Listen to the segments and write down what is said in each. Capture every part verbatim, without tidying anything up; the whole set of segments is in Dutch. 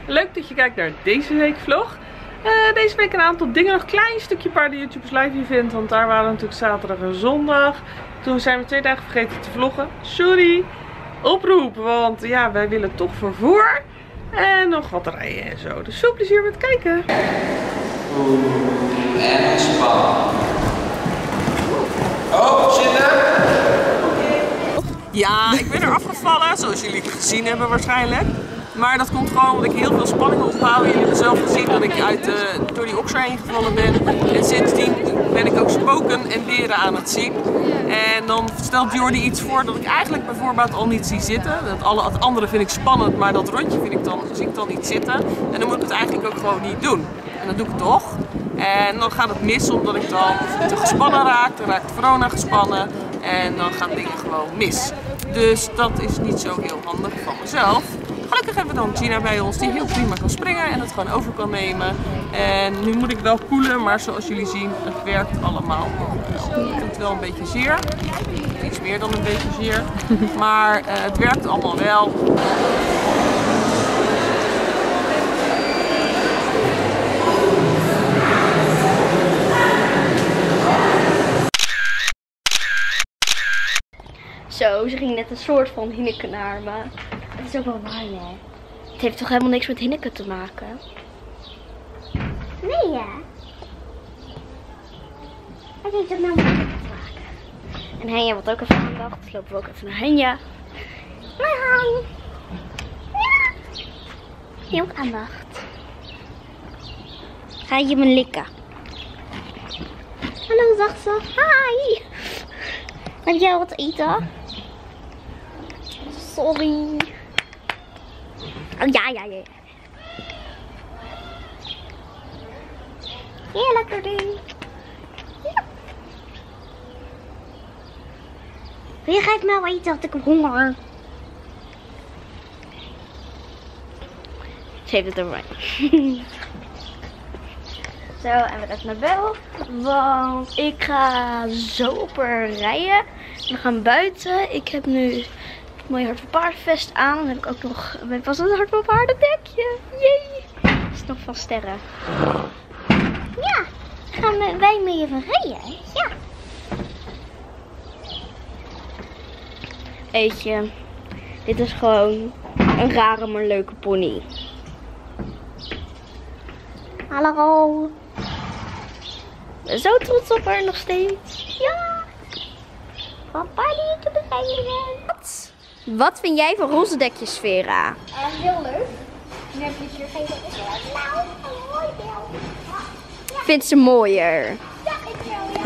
Leuk dat je kijkt naar deze week vlog. Uh, deze week een aantal dingen, nog een klein stukje paarden YouTubers live event, want daar waren we natuurlijk zaterdag en zondag. Toen zijn we twee dagen vergeten te vloggen. Sorry. Oproep, want ja, wij willen toch vervoer en nog wat rijden en zo. Dus veel plezier met kijken. Oeh, en ontspannen. Oh, zitten. Ja, ik ben er afgevallen, zoals jullie gezien hebben waarschijnlijk. Maar dat komt gewoon omdat ik heel veel spanning opbouw. Jullie hebben zelf gezien dat ik uit, uh, door die okser heen gevallen ben. En sindsdien ben ik ook spoken en beren aan het zien. En dan stelt Jordi iets voor dat ik eigenlijk bijvoorbeeld al niet zie zitten. Dat alle, het andere vind ik spannend, maar dat rondje vind ik dan, zie ik dan niet zitten. En dan moet ik het eigenlijk ook gewoon niet doen. En dat doe ik toch. En dan gaat het mis omdat ik dan te gespannen raak. Dan raakt Verona gespannen. En dan gaan dingen gewoon mis. Dus dat is niet zo heel handig van mezelf. Gelukkig hebben we dan Gina bij ons die heel prima kan springen en het gewoon over kan nemen. En nu moet ik wel koelen, maar zoals jullie zien, het werkt allemaal wel. Het doet wel een beetje zeer. Iets meer dan een beetje zeer. Maar uh, het werkt allemaal wel. Zo, ze ging net een soort van Hinneke naar me. Het is ook wel waar, hè? Het heeft toch helemaal niks met Hinneke te maken? Nee, ja. Het heeft ook nou met Hinneke te maken. En Henja wordt ook even aandacht. Dus lopen we ook even naar Henja. Hoi, Han. Ja. Je ook aandacht. Ga je me likken? Hallo, zachtste. Hi. Heb jij wat eten? Sorry. Oh ja, ja, ja. Ja, lekker ding. Ja. Wie geeft mij wel eten, want ik heb honger. Ze heeft het erbij. Zo, en we even naar Bel. Want ik ga zo op haar rijden. We gaan buiten. Ik heb nu een mooi Hart van Paardenvest aan. Dan heb ik ook nog ben pas een Hart van Paardendekje. Jee! Dat is nog van Sterren. Ja, gaan wij mee even rijden. Ja. Weet je, dit is gewoon een rare maar leuke pony. Hallo. Ik ben zo trots op haar nog steeds. Ja. Papa die te beginnen. Wat? Wat vind jij van roze dekjes, Vera? Uh, heel leuk. Nu heb je het gegeven. Nou, mooi wel. Ja. Vindt ze mooier? Ja, ik wel,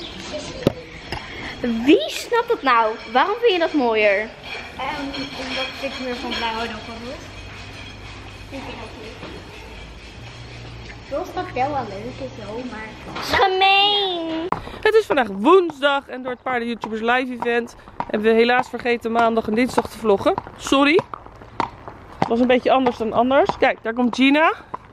ja. Wie snapt dat nou? Waarom vind je dat mooier? Um, omdat ik meer van blauw dan van roze. Ik vind dat leuk. Roze dat wel wel leuk is zo, maar... Gemeen! Het is vandaag woensdag en door het paarden YouTubers live event hebben we helaas vergeten maandag en dinsdag te vloggen. Sorry. Het was een beetje anders dan anders. Kijk, daar komt Gina.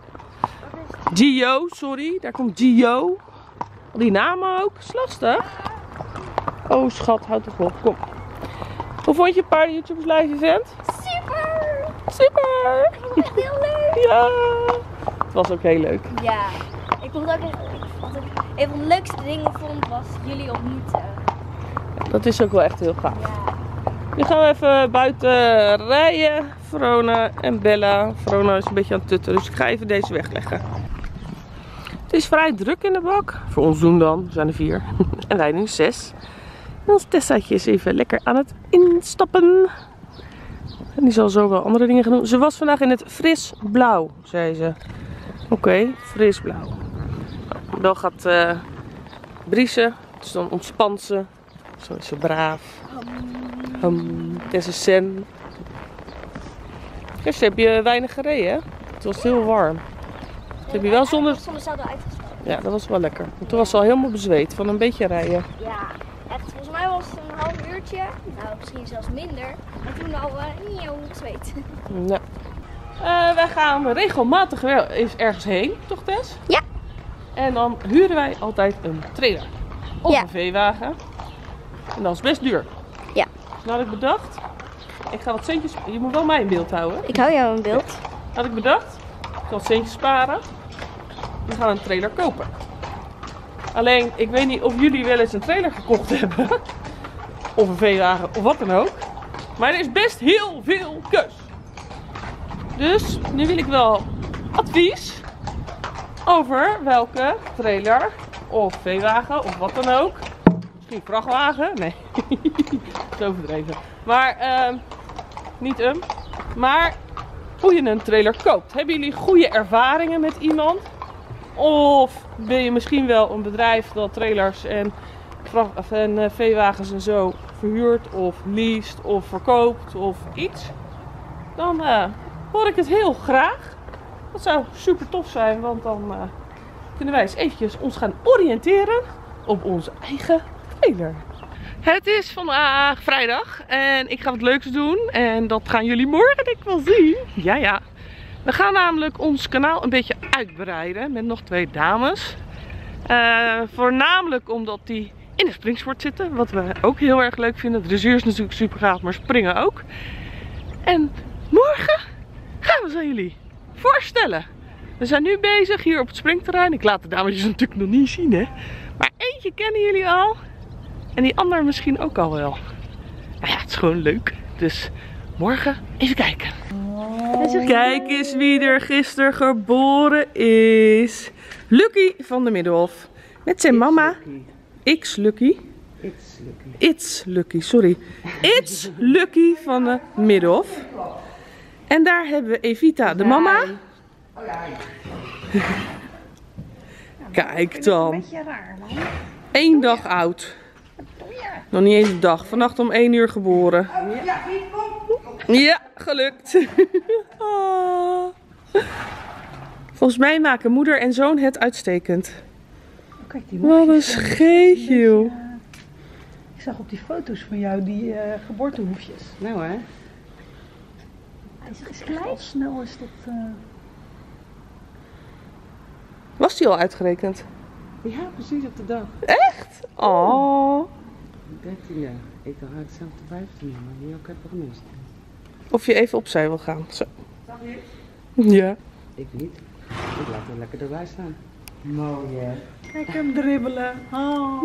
Gio, sorry. Daar komt Gio. Al die namen ook. Is lastig. Oh schat, houd toch op. Kom. Hoe vond je het paarden YouTubers live event? Super! Super! Ik vond het echt heel leuk. Ja! Het was ook heel leuk. Ja. Ik vond ook echt, wat ik een van de leukste dingen vond was jullie ontmoeten. Dat is ook wel echt heel gaaf. Ja. Nu gaan we even buiten rijden. Verona en Bella. Verona is een beetje aan het tutten, dus ik ga even deze wegleggen. Het is vrij druk in de bak. Voor ons doen dan. We zijn er vier. En wij nu zes. En ons Tessaatje is even lekker aan het instappen. En die zal zo wel andere dingen gaan doen. Ze was vandaag in het fris blauw, zei ze. Oké, okay, fris blauw. Bel gaat uh, briezen. Dus dan ontspant ze. Zo is ze braaf. Um, Tessa Sen. Gisteren heb je weinig gereden, hè? Het was heel warm. Dat heb je wel zonder... Zonder zouden uitgespannen. Ja, dat was wel lekker. Want toen was ze al helemaal bezweet van een beetje rijden. Ja, echt. Volgens mij was het een half uurtje. Nou, misschien zelfs minder. En toen al uh, nieuw gezweet. Ja. Uh, wij gaan regelmatig weer eens ergens heen, toch Tess? Ja. En dan huren wij altijd een trailer. Of ja. een veewagen. En dat is best duur. Ja. Dus had ik bedacht, ik ga wat centjes, je moet wel mij in beeld houden. Ik hou jou in beeld. Had ik bedacht, wat centjes sparen. We gaan een trailer kopen. Alleen, ik weet niet of jullie wel eens een trailer gekocht hebben. Of een veewagen, of wat dan ook. Maar er is best heel veel keus. Dus, nu wil ik wel advies over welke trailer of veewagen of wat dan ook. Misschien vrachtwagen? Nee, zo overdreven. Maar, uh, niet hem. Maar, hoe je een trailer koopt. Hebben jullie goede ervaringen met iemand? Of ben je misschien wel een bedrijf dat trailers en, vracht, en uh, veewagens en zo verhuurt of leest of verkoopt of iets? Dan uh, hoor ik het heel graag. Dat zou super tof zijn, want dan uh, kunnen wij eens eventjes ons gaan oriënteren op onze eigen trailer. Het is vandaag vrijdag en ik ga wat leuks doen en dat gaan jullie morgen denk ik wel zien. Ja, ja. We gaan namelijk ons kanaal een beetje uitbreiden met nog twee dames. Uh, voornamelijk omdat die in de springsport zitten, wat we ook heel erg leuk vinden. De dressuur is natuurlijk super gaaf, maar springen ook. En morgen gaan we ze aan jullie voorstellen. We zijn nu bezig hier op het springterrein. Ik laat de dames natuurlijk nog niet zien, hè. Maar eentje kennen jullie al. En die ander misschien ook al wel. Nou ja, het is gewoon leuk. Dus morgen even kijken. Kijk eens wie er gisteren geboren is. Lucky van de Middelhof. Met zijn mama. X Lucky. It's Lucky. It's Lucky, sorry. It's Lucky van de Middelhof. En daar hebben we Evita, de mama. Kijk dan. Eén dag oud. Nog niet eens een dag. Vannacht om één uur geboren. Ja, gelukt. Oh. Volgens mij maken moeder en zoon het uitstekend. Kijk, die wat een scheetje, joh. Ik zag op die foto's van jou die uh, geboortehoefjes. Nou hè. Hij is klein. Al snel is dat... Uh... Was die al uitgerekend? Ja, precies op de dag. Echt? Oh. dertiende. Ik dacht uit zelf de vijftiende, maar die ook heb ik gemist. Of je even opzij wil gaan. Zo. Ja. Ik niet. Ik laat hem lekker erbij staan. Mooi hè. Kijk hem dribbelen. Oh.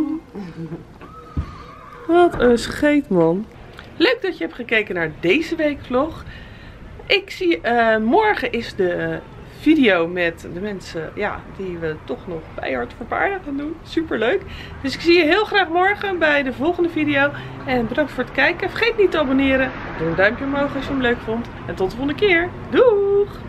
Wat een scheet, man. Leuk dat je hebt gekeken naar deze weekvlog. Ik zie, uh, morgen is de video met de mensen ja, die we toch nog bij Hart voor Paarden gaan doen. Super leuk. Dus ik zie je heel graag morgen bij de volgende video. En bedankt voor het kijken. Vergeet niet te abonneren. Doe een duimpje omhoog als je hem leuk vond. En tot de volgende keer. Doeg!